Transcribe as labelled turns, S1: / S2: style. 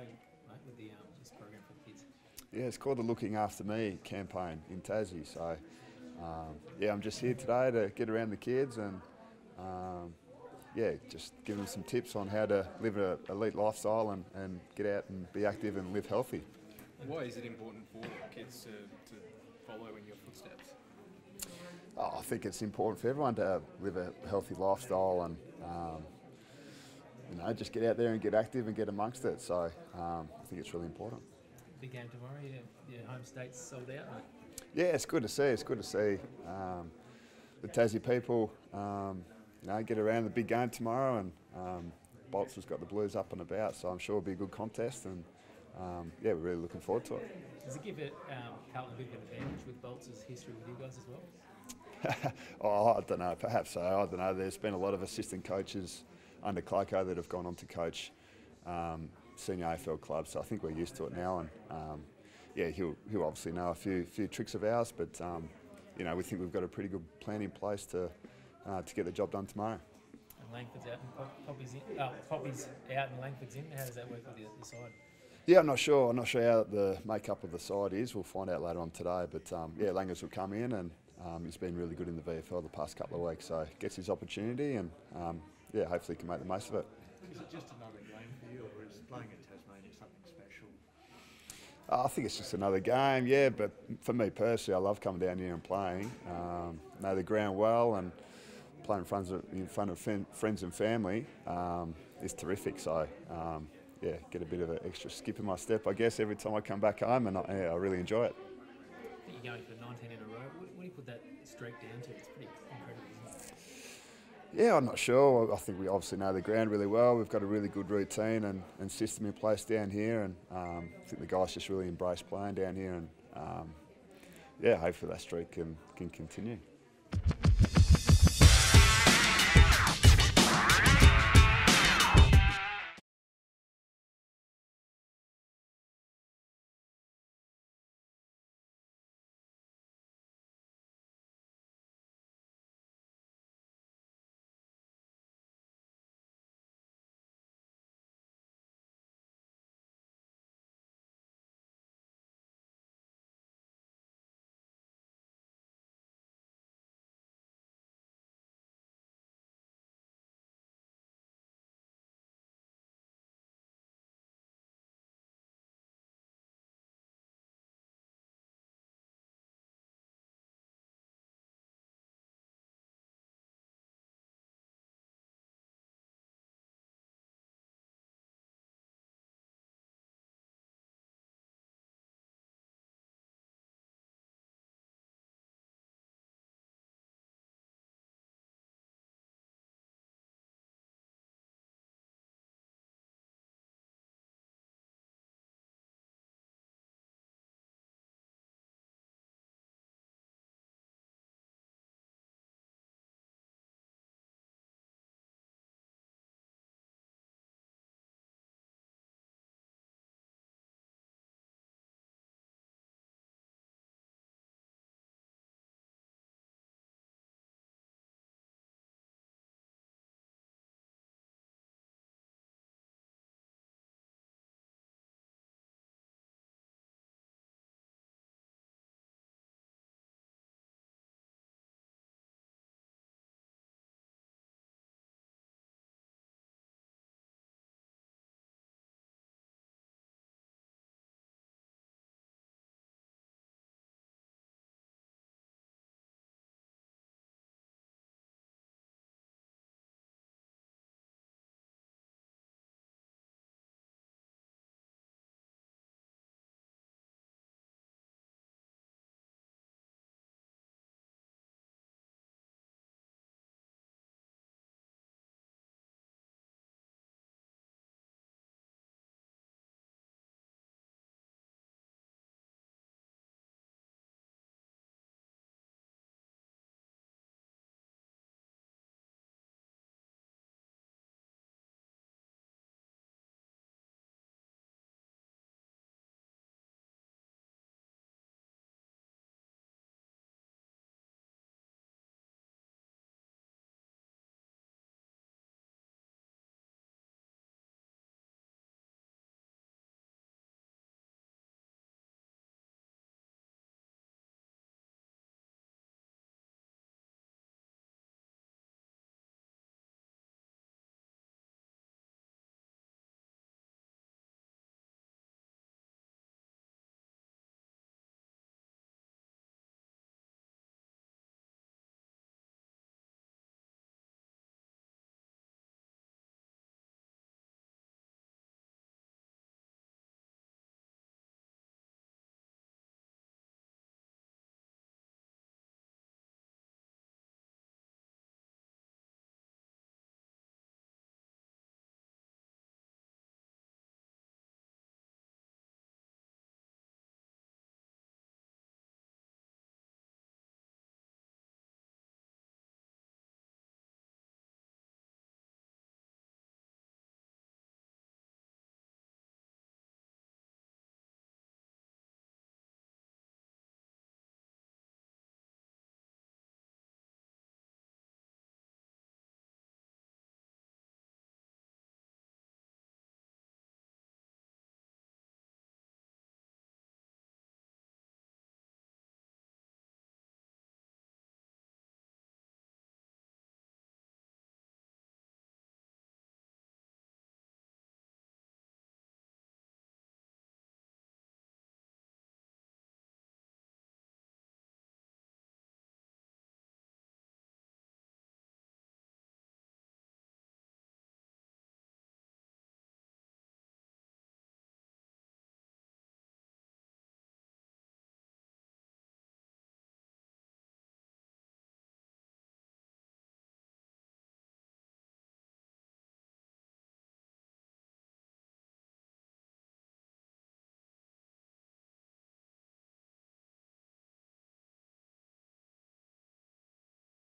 S1: going, mate, with this program for the kids?
S2: Yeah, it's called the Looking After Me campaign in Tassie. So, yeah, I'm just here today to get around the kids and, yeah, just give them some tips on how to live an elite lifestyle and get out and be active and live healthy.
S3: Why is it important for kids to follow in your footsteps?
S2: Oh, I think it's important for everyone to live a healthy lifestyle and, just get out there and get active and get amongst it. So I think it's really important.
S1: Big game tomorrow. Your home state's sold out, mate.
S2: Yeah, it's good to see. It's good to see the Tassie people, get around the big game tomorrow, and Bolts has got the Blues up and about, so I'm sure it'll be a good contest, and yeah, we're really looking forward to it.
S1: Does it give Carlton a bit of an advantage with Bolts' history with you guys as well?
S2: Oh, I don't know. Perhaps so. I don't know. There's been a lot of assistant coaches under Clarko that have gone on to coach senior AFL clubs, so I think we're used to it now. And yeah, he'll obviously know a few tricks of ours, but we think we've got a pretty good plan in place to get the job done tomorrow.
S1: And Langford's out and Poppy's in. Poppy's out and Langford's in. How does that work with your side?
S2: Yeah, I'm not sure. I'm not sure how the makeup of the side is. We'll find out later on today. But yeah, Langers will come in, and he's been really good in the VFL the past couple of weeks. So gets his opportunity, and yeah, hopefully he can make the most of it.
S4: Is it just another game for you, or is playing in Tasmania something special?
S2: I think it's just another game, yeah. But for me personally, I love coming down here and playing. Know the ground well, and playing in front of friends and family is terrific. So. Yeah, get a bit of an extra skip in my step, I guess, every time I come back home, and I really enjoy it.
S1: I think you're going for 19 in a row. What do you put that streak down to? It's pretty incredible, isn't it?
S2: Yeah, I'm not sure. I think we obviously know the ground really well. We've got a really good routine and system in place down here, and I think the guys just really embrace playing down here, and yeah, hopefully that streak can continue.